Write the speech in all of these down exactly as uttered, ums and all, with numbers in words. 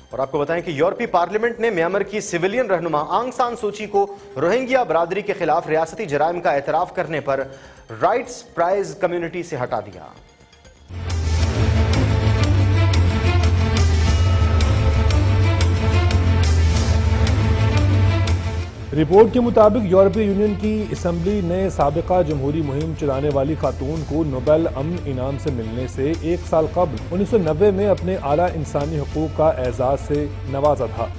اور آپ کو بتائیں کہ یورپی پارلیمنٹ نے میانمار کی سویلین رہنما آنگ سان سوچی کو روہنگیا برادری کے خلاف ریاستی جرائم کا اعتراف کرنے پر رائٹس پرائز کمیونٹی سے ہٹا دیا۔ رپورٹ کے مطابق یورپی یونین کی اسمبلی نے سابقہ جمہوری مہم چلانے والی خاتون کو نوبل امن انعام سے ملنے سے ایک سال قبل انیس سو نوے میں اپنے اعلیٰ انسانی حقوق کا اعزاز سے نوازا تھا۔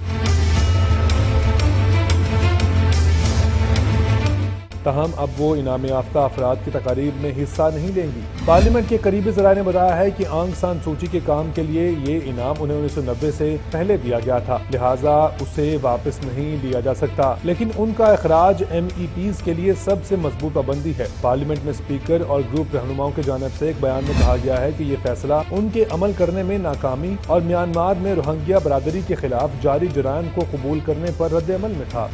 تاہم اب وہ انعام یافتہ افراد کی تقاریب میں حصہ نہیں لیں گی۔ پارلیمنٹ کے قریبی ذرائع نے بتایا ہے کہ آنگ سان سوچی کے کام کے لیے یہ انعام انہیں انیس سو نوے سے پہلے دیا گیا تھا، لہٰذا اسے واپس نہیں لیا جا سکتا، لیکن ان کا اخراج ایم ای پیز کے لیے سب سے مضبوط پابندی ہے۔ پارلیمنٹ میں اسپیکر اور گروپ رہنماؤں کی جانب سے ایک بیان میں کہا گیا ہے کہ یہ فیصلہ ان کے عمل کرنے میں ناکامی اور میانمار میں روہنگیا برادری کے خلاف جاری جرائم کو قبول کرنے پر رد عمل میں تھا۔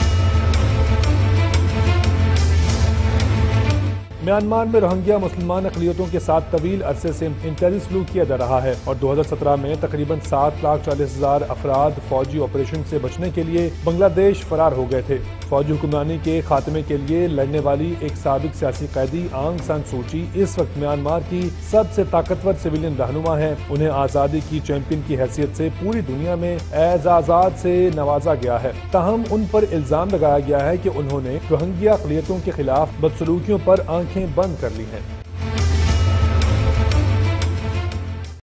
میانمار میں روہنگیا مسلمان اقلیتوں کے ساتھ طویل عرصے سے انتہائی سلوک کیا جا رہا ہے اور دو ہزار سترہ میں تقریباً سات لاکھ چالیس ہزار افراد فوجی آپریشن سے بچنے کے لیے بنگلہ دیش فرار ہو گئے تھے۔ فوجی حکمرانی کے خاتمے کے لیے لڑنے والی ایک سابق سیاسی قیدی آنگ سان سوچی اس وقت میانمار کی سب سے طاقتور سویلین رہنما ہیں۔ انہیں آزادی کی چیمپئن کی حیثیت سے پوری دنیا میں اعزازات سے نوازا گیا ہے، تاہم ان پر الزام لگایا گیا ہے کہ انہوں نے روہنگیا اقلیتوں کے خلاف بدسلوکیوں پر آنکھیں بند کر لی ہیں۔